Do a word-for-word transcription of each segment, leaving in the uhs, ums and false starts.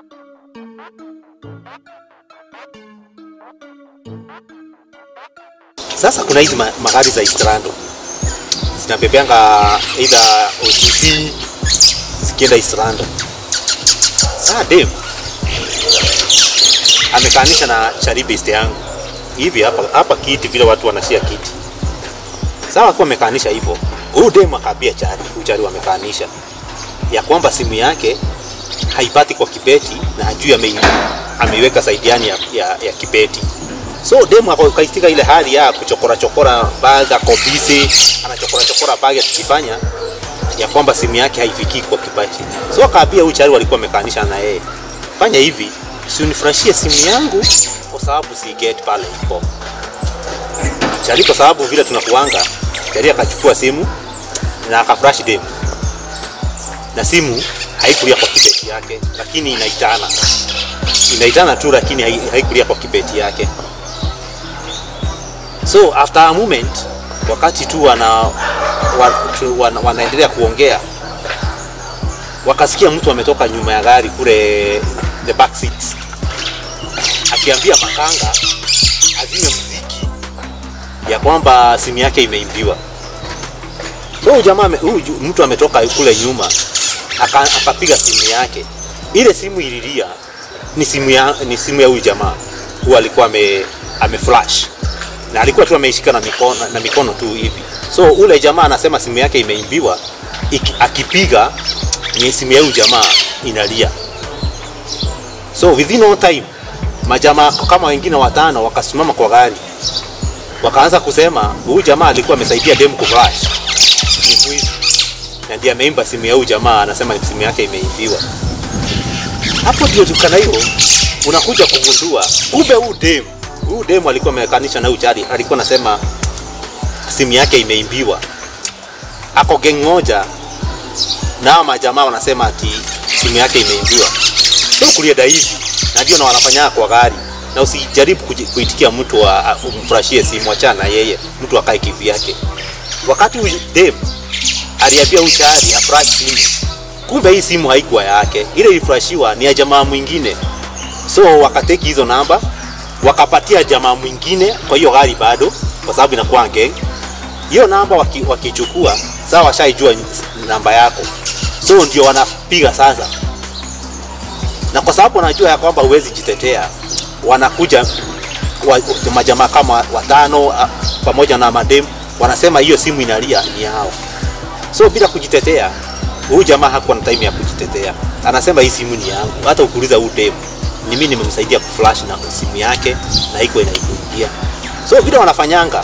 Sasa kuna hizi magari za Istrando zinabebeanga either O T C zikienda Istrando. Sasa dem amekanisha na charibiste yangu hivi hapa hapa kiti vile watu wanashia kiti. Sawa, kwa amekanisha hivyo. Huyu dem akabia chari, uchari wamekanisha ya kwamba simu yake haipati kwa kibeti na ajui ame ameiweka saidiani ya, ya, ya kibeti. So demu akaitika ile hali ya kuchokora chokora baga kopisi, anachokora chokora baga tukifanya ya kwamba simu yake haifiki kwa kibeti. So akaambia huyu chari walikuwa wamekanisha na yeye, fanya hivi, si unifrashie simu yangu kwa sababu si get pale ipo. Chari kwa sababu vile tunakuanga, chari akachukua simu na akafresh demu. Na simu haikulia kwa kibeti yake, lakini inaitana. Inaitana tu lakini haikulia kwa kibeti yake. So after a moment, wakati tu wana wana wanaendelea kuongea, wakasikia mtu ametoka nyuma ya gari kule the back seat, akiambia makanga azime muziki ya kwamba simu yake imeimbiwa. So jamaa huyu mtu ametoka kule nyuma akapiga simu yake. Ile simu ililia ni simu ya ni simu ya huyu jamaa. Huyu alikuwa ame ame flash. Na alikuwa tu ameishika na mikono na mikono tu hivi. So ule jamaa anasema simu yake imeimbiwa, akipiga ni simu ya huyu jamaa inalia. So within no time majamaa kama wengine watano wakasimama kwa gari. Wakaanza kusema huyu jamaa alikuwa amesaidia demu kuflash. Ni mwizi. Na ndiye ameimba simu ya huyu jamaa, anasema simu yake imeimbiwa. Hapo ndio tukana hiyo unakuja kugundua kumbe huyu demu huyu demu alikuwa amekanisha na uchari, alikuwa anasema simu yake imeimbiwa. Ako gang moja na majamaa wanasema ati simu yake imeimbiwa. Sio kulia hivi na ndio na wanafanya kwa gari. Na usijaribu kuitikia mtu wa umfrashie simu, achana na yeye, mtu akae kivi yake. Wakati huyu demu aliambia uchari afresh simu, kumbe hii simu haikuwa yake, ile iliflashiwa ni ya jamaa mwingine. So wakateki hizo namba wakapatia jamaa mwingine kwa hiyo gari bado, kwa sababu inakuwa gang. Hiyo namba wakichukua waki sawa, washaijua namba yako, so ndio wanapiga sasa. Na kwa sababu wanajua ya kwamba huwezi jitetea, wanakuja wa, majamaa kama watano pamoja na madem, wanasema hiyo simu inalia ni yao. So bila kujitetea, huyu jamaa hakuwa na time ya kujitetea. Anasema hii simu ni yangu. Hata ukuuliza huyu dem, ni mimi nimemsaidia kuflash na simu yake na iko inaingia. So vile wanafanyanga,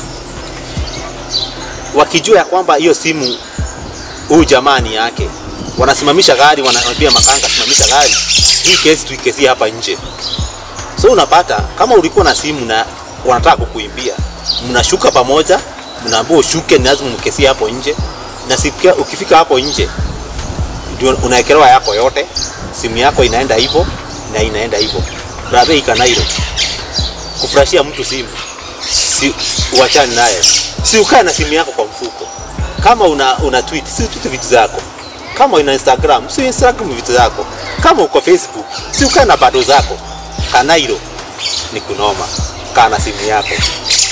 wakijua ya kwamba hiyo simu huyu jamaa ni yake, wanasimamisha gari, wanaambia makanga simamisha gari, hii kesi tuikesi hapa nje. So unapata kama ulikuwa na simu na wanataka kukuimbia, mnashuka pamoja, mnaambiwa ushuke, ni lazima mkesi hapo nje. Na sikia ukifika hapo nje ndio unaekelewa yako yote, simu yako inaenda hivyo na inaenda hivyo. Brother ikanairo kufrashia mtu simu, si uachane naye. Si ukae na simu yako kwa mfuko. Kama una una tweet, si tweet vitu zako. Kama una Instagram, si Instagram vitu zako. Kama uko Facebook, si ukae na bado zako. Kanairo ni kunoma, kana simu yako.